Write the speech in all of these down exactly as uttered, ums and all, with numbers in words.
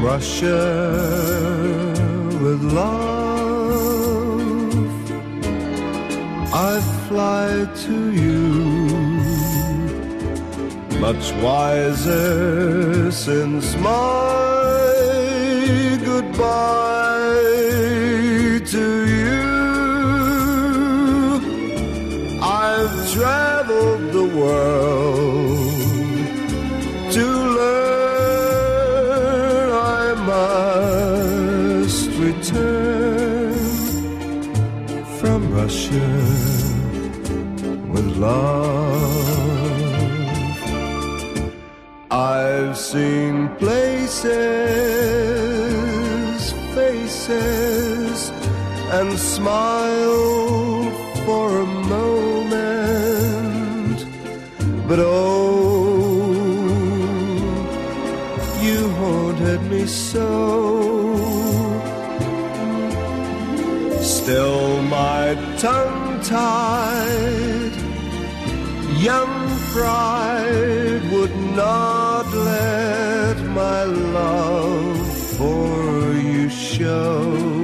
Russia with love, I fly to you, much wiser since my goodbye to you. I've traveled the world to learn I must return from Russia with love. I've seen places, faces, and smiled for a moment, but oh, you haunted me so. Still my tongue-tied young pride would not let my love for you show,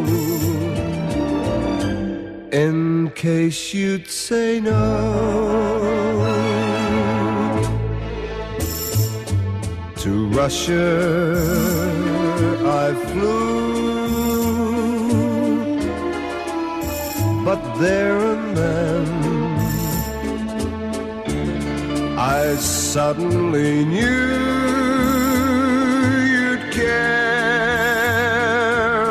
in case you'd say no. To Russia I flew, but there and then I suddenly knew you'd care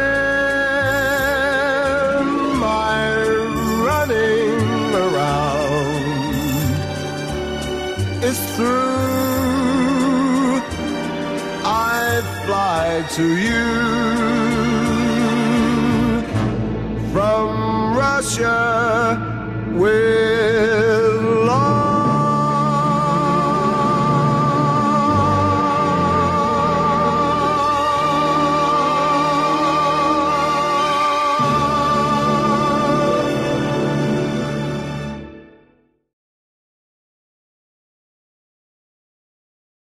again. My running around is through. I fly to you from Russia with